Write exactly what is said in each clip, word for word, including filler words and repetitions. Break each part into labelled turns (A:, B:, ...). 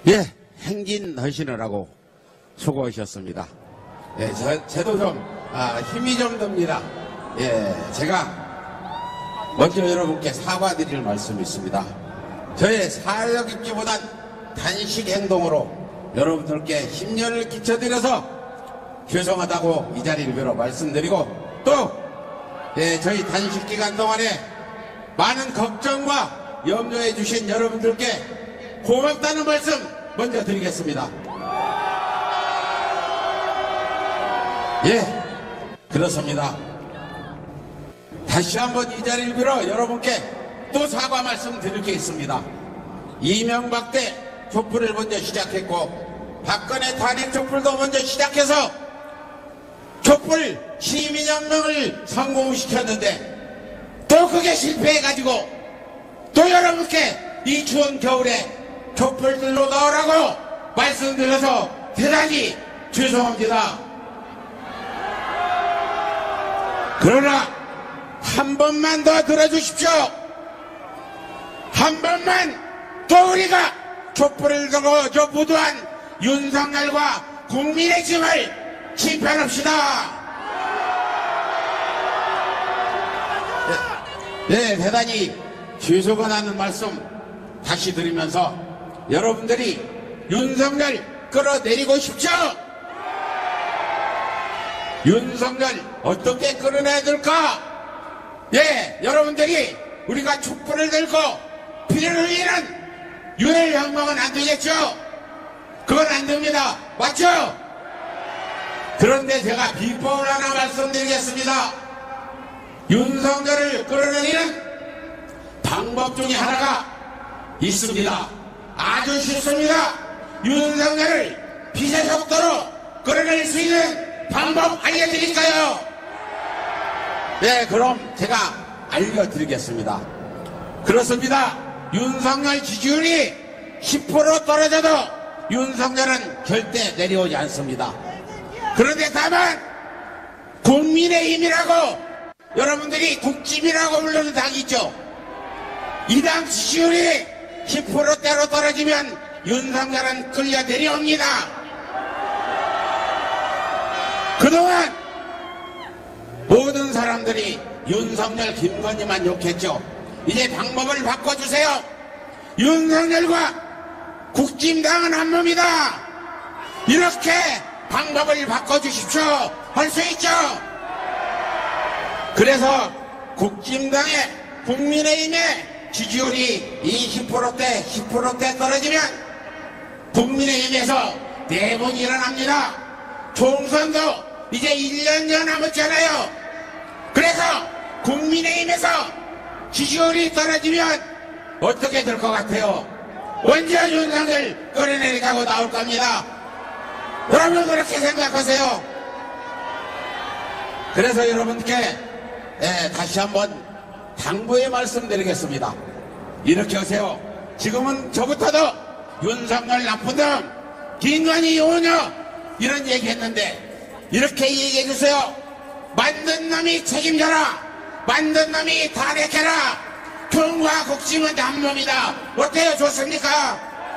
A: 예, 행진하시느라고 수고하셨습니다. 예, 저, 저도 좀, 아, 힘이 좀 듭니다. 예, 제가 먼저 여러분께 사과드릴 말씀이 있습니다. 저의 사력 있기보단 단식 행동으로 여러분들께 심려를 끼쳐드려서 죄송하다고 이 자리를 빌어 말씀드리고 또, 예, 저희 단식 기간 동안에 많은 걱정과 염려해 주신 여러분들께 고맙다는 말씀 먼저 드리겠습니다. 예, 그렇습니다. 다시 한번 이 자리를 빌어 여러분께 또 사과 말씀 드릴 게 있습니다. 이명박 때 촛불을 먼저 시작했고 박근혜 탄핵 촛불도 먼저 시작해서 촛불 시민혁명을 성공시켰는데 또 그게 실패해가지고 또 여러분께 이 추운 겨울에 촛불들로 나오라고 말씀드려서 대단히 죄송합니다. 그러나 한 번만 더 들어주십시오. 한 번만 또 우리가 촛불을 들고 저 무도한 윤석열과 국민의 짐을 심판합시다. 네, 네, 대단히 죄송가 나는 말씀 다시 드리면서 여러분들이 윤석열 끌어내리고 싶죠? 윤석열 어떻게 끌어내야 될까? 예, 여러분들이 우리가 촛불을 들고 피를 흘리는 유혈혁명은 안 되겠죠? 그건 안 됩니다. 맞죠? 그런데 제가 비법을 하나 말씀드리겠습니다. 윤석열을 끌어내리는 방법 중에 하나가 있습니다. 아주 쉽습니다. 윤석열을 빛의 속도로 끌어낼 수 있는 방법 알려드릴까요? 네, 그럼 제가 알려드리겠습니다. 그렇습니다. 윤석열 지지율이 십 퍼센트 떨어져도 윤석열은 절대 내려오지 않습니다. 그런데 다만 국민의힘이라고 여러분들이 국집이라고 부르는 당이 있죠. 이 당 지지율이 십 퍼센트대로 떨어지면 윤석열은 끌려 내려옵니다. 그동안 모든 사람들이 윤석열, 김건희만 욕했죠. 이제 방법을 바꿔주세요. 윤석열과 국진당은 한 몸이다. 이렇게 방법을 바꿔주십시오. 할 수 있죠. 그래서 국진당의 국민의힘의 지지율이 이십 퍼센트대, 십 퍼센트대 떨어지면 국민의힘에서 내분이 일어납니다. 총선도 이제 일 년여 남았잖아요. 그래서 국민의힘에서 지지율이 떨어지면 어떻게 될 것 같아요? 언제 윤석열 끌어내리라고 나올 겁니다. 여러분 그렇게 생각하세요. 그래서 여러분께 예, 다시 한번 당부의 말씀드리겠습니다. 이렇게 하세요. 지금은 저부터도 윤석열 나쁜 놈, 김건희 요녀 이런 얘기했는데 이렇게 얘기해 주세요. 만든 놈이 책임져라. 만든 놈이 탄핵해라. 경과 국짐은 한 몸이다. 어때요? 좋습니까?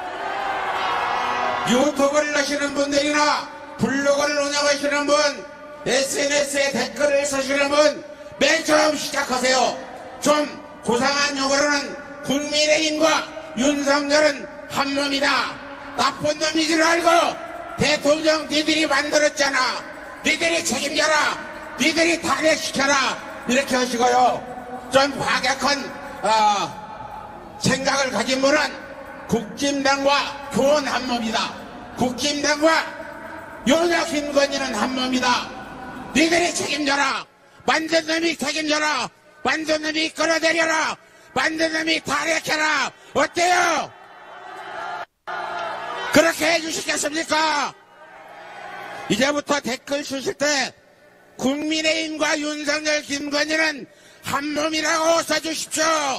A: 유튜브를 하시는 분들이나 블로그를 운영하시는 분, 에스엔에스에 댓글을 쓰시는 분, 맨 처음 시작하세요. 좀 고상한 용어로는 국민의힘과 윤석열은 한 몸이다. 나쁜 놈인 줄 알고 대통령 니들이 만들었잖아. 니들이 책임져라. 니들이 탄핵시켜라. 이렇게 하시고요. 좀 과격한 어, 생각을 가진 분은 국진당과 교원 한 몸이다. 국진당과 요녀 김건희는 한 몸이다. 니들이 책임져라. 만든 놈이 책임져라. 만든 놈이 끌어내려라. 만든 놈이 탄핵해라. 어때요? 그렇게 해주시겠습니까? 이제부터 댓글 쓰실 때 국민의힘과 윤석열, 김건희는 한 몸이라고 써주십시오.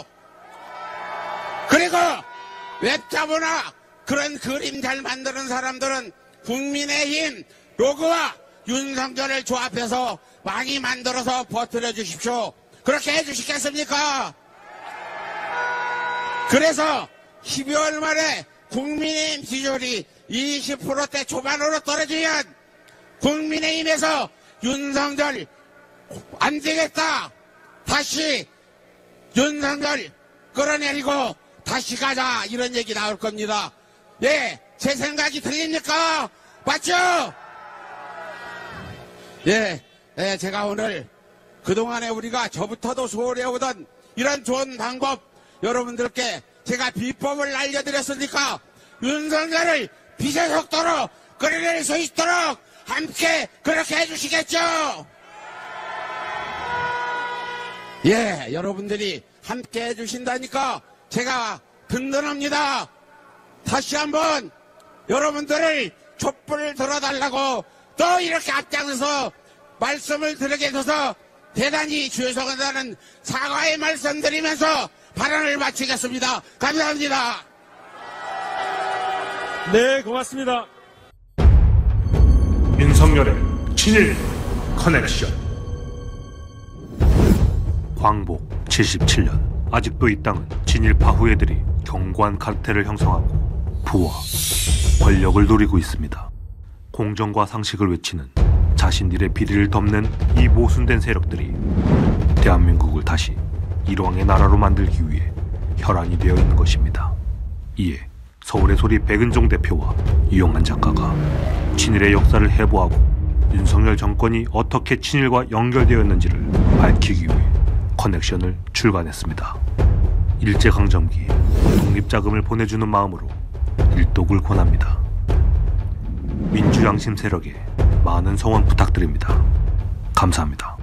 A: 그리고 웹자보나 그런 그림 잘 만드는 사람들은 국민의힘 로고와 윤석열을 조합해서 많이 만들어서 퍼뜨려 주십시오. 그렇게 해주시겠습니까? 그래서 십이월 말에 국민의힘 지지율이 이십 퍼센트대 초반으로 떨어지면 국민의힘에서 윤석열 안 되겠다. 다시 윤석열 끌어내리고 다시 가자. 이런 얘기 나올 겁니다. 예, 제 생각이 틀립니까? 맞죠? 예, 예, 제가 오늘 그동안에 우리가 저부터도 소홀히 해오던 이런 좋은 방법 여러분들께 제가 비법을 알려드렸으니까 윤석열을 빛의 속도로 끌어낼 수 있도록 함께 그렇게 해주시겠죠? 예, 여러분들이 함께 해주신다니까 제가 든든합니다. 다시 한번 여러분들을 촛불을 들어달라고 또 이렇게 앞장서서 말씀을 드리게 돼서 대단히 죄송하다는 사과의 말씀드리면서 발언을 마치겠습니다. 감사합니다.
B: 네, 고맙습니다.
C: 윤석열의 친일 커넥션. 광복 칠십칠 년. 아직도 이 땅은 친일파 후예들이 견고한 카르텔을 형성하고 부와 권력을 누리고 있습니다. 공정과 상식을 외치는 자신들의 비리를 덮는 이 모순된 세력들이 대한민국을 다시 일왕의 나라로 만들기 위해 혈안이 되어 있는 것입니다. 이에 서울의 소리 백은종 대표와 유영한 작가가 친일의 역사를 해부하고 윤석열 정권이 어떻게 친일과 연결되었는지를 밝히기 위해 커넥션을 출간했습니다. 일제강점기 독립자금을 보내주는 마음으로 일독을 권합니다. 민주양심 세력에 많은 성원 부탁드립니다. 감사합니다.